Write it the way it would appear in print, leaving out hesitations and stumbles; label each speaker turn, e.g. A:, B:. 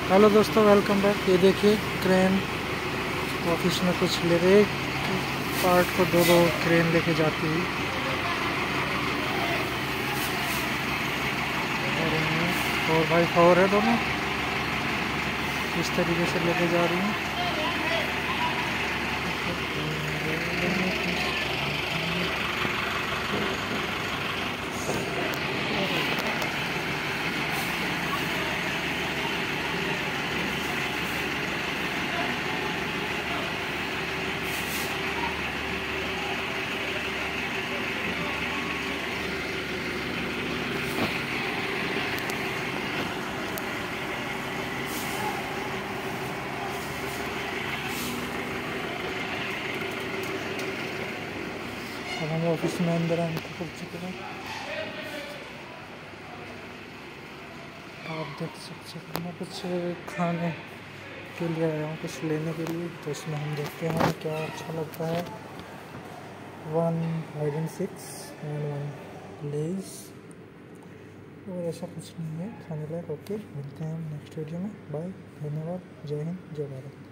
A: Hello दोस्तों, welcome back. ये देखिए क्रेन ऑफिस में कुछ ले रहे, पार्ट को दो दो क्रेन लेके जाती हुई और भाई फोर है दोनों, इस तरीके से लेके जा रही हैं। अब हम ऑफिस में अंदर एंटर कर चुके हैं। आप देख सकते हैं, मैं कुछ खाने के लिए आया हूँ, कुछ लेने के लिए। तो इसमें हम देखते हैं क्या अच्छा लगता है। 1 हाइड एंड 6 एंड 1 लेज, और ऐसा कुछ नहीं है खाने लायक। ओके, मिलते हैं हम नेक्स्ट वीडियो में। बाय, धन्यवाद, जय हिंद, जय भारत।